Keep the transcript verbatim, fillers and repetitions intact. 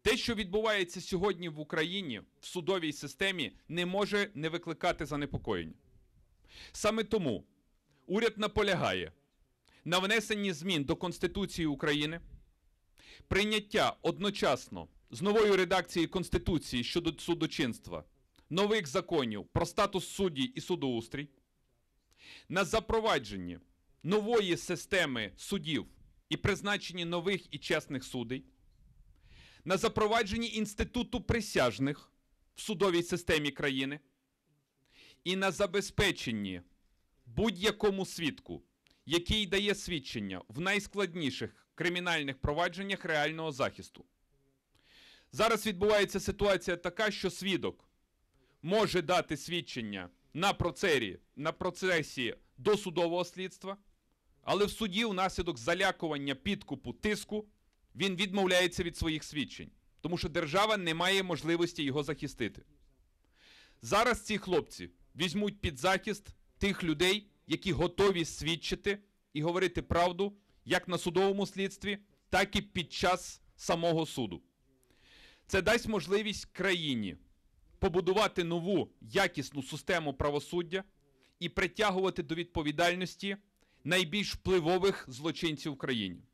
Те, що відбувається сьогодні в Україні, в судовій системі, не може не викликати занепокоєння. Саме тому уряд наполягає на внесенні змін до Конституції України, прийняття одночасно з новою редакцією Конституції щодо судочинства нових законів про статус судді і судоустрій, на запровадженні нової системи судів і призначенні нових і чесних суддей, на запровадженні інституту присяжних в судовій системі країни і на забезпеченні будь-якому свідку, який дає свідчення в найскладніших кримінальних провадженнях, реального захисту. Зараз відбувається ситуація така, що свідок може дати свідчення на процесі, на процесі досудового слідства, але в суді внаслідок залякування, підкупу, тиску він відмовляється від своїх свідчень, тому що держава не має можливості його захистити. Зараз ці хлопці візьмуть під захист тих людей, які готові свідчити і говорити правду як на судовому слідстві, так і під час самого суду. Це дасть можливість країні побудувати нову якісну систему правосуддя і притягувати до відповідальності найбільш впливових злочинців в країні.